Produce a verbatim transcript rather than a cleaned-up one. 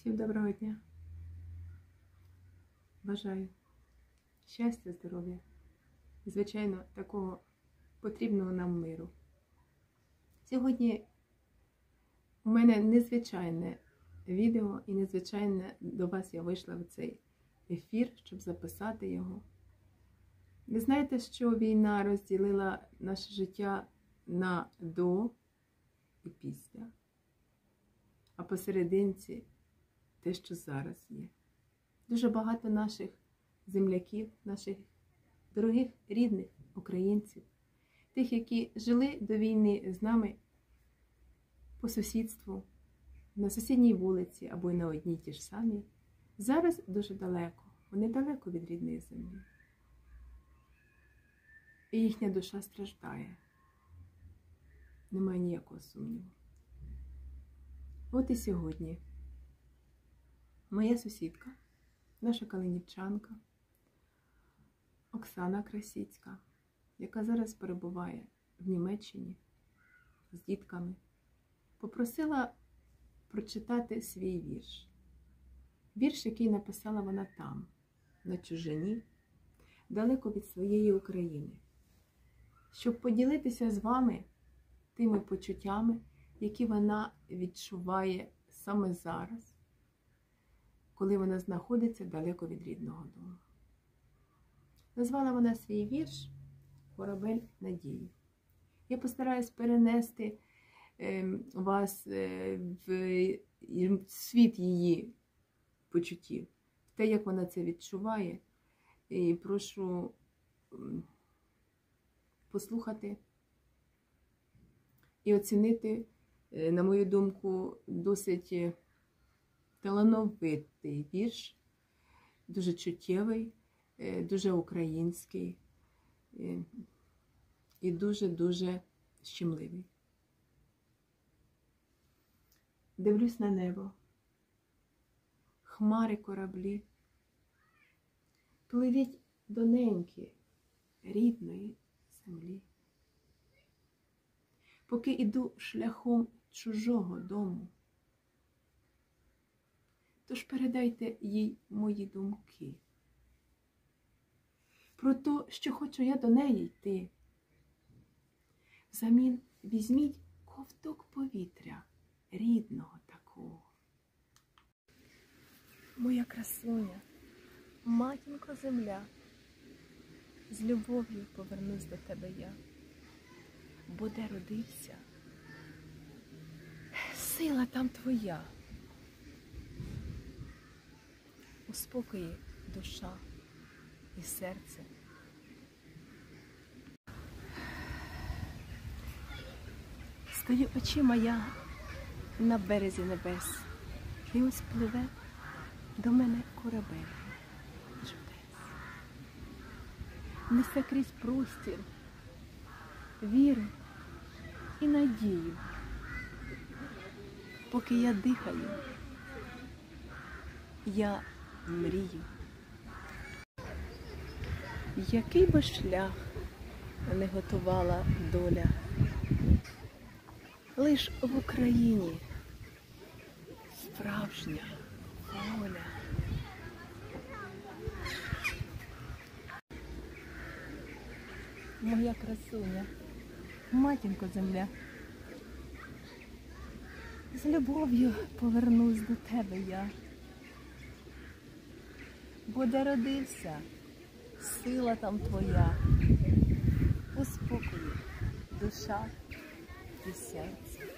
Всім доброго дня. Бажаю щастя, здоров'я і, звичайно, такого потрібного нам миру. Сьогодні у мене незвичайне відео і незвичайне до вас я вийшла в цей ефір, щоб записати його. Ви знаєте, що війна розділила наше життя на до і після, а посерединці те, що зараз є. Дуже багато наших земляків, наших дорогих, рідних українців, тих, які жили до війни з нами по сусідству, на сусідній вулиці або й на одній ті ж самі, зараз дуже далеко, вони далеко від рідної землі. І їхня душа страждає. Немає ніякого сумніву. От і сьогодні моя сусідка, наша калинівчанка Оксана Красіцька, яка зараз перебуває в Німеччині з дітками, попросила прочитати свій вірш. Вірш, який написала вона там, на чужині, далеко від своєї України, щоб поділитися з вами тими почуттями, які вона відчуває саме зараз, коли вона знаходиться далеко від рідного дому. Назвала вона свій вірш «Корабель надії». Я постараюсь перенести е, вас е, в світ її почуттів, в те, як вона це відчуває. І прошу е, послухати і оцінити, е, на мою думку, досить талановитий вірш, дуже чуттєвий, дуже український і дуже-дуже щемливий. Дивлюсь на небо, хмари кораблі, пливіть доненькі рідної землі. Поки іду шляхом чужого дому, тож передайте їй мої думки про те, що хочу я до неї йти. Взамін візьміть ковток повітря рідного такого. Моя красуня, матінко земля, з любов'ю повернусь до тебе я, бо де родився, сила там твоя. У спокої душа і серце. Стою очима я на березі небес, і ось пливе до мене корабель чудес. Несе крізь простір віру і надію. Поки я дихаю, я мрію. Який би шлях не готувала доля, лиш в Україні справжня воля. Моя красуня, матінко земля, з любов'ю повернусь до тебе я, бо де родився, сила там твоя, у спокої душа і серце.